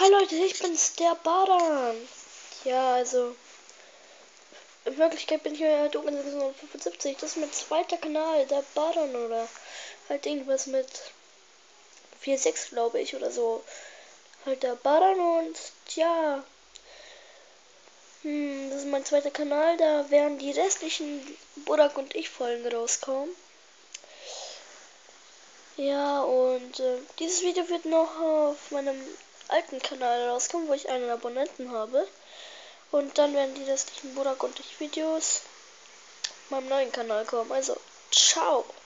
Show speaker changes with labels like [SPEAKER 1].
[SPEAKER 1] Hi Leute, ich bin's, der Baran. Ja, also in Wirklichkeit bin ich ja Dogen 675. Das ist mein zweiter Kanal, der Baran, oder halt irgendwas mit 4,6 glaube ich oder so. Halt der Baran und ja. Das ist mein zweiter Kanal, da werden die restlichen Burak und ich Folgen rauskommen. Ja, und dieses Video wird noch auf meinem alten Kanal rauskommen, wo ich einen Abonnenten habe. Und dann werden die restlichen Burak und ich Videos auf meinem neuen Kanal kommen. Also, ciao!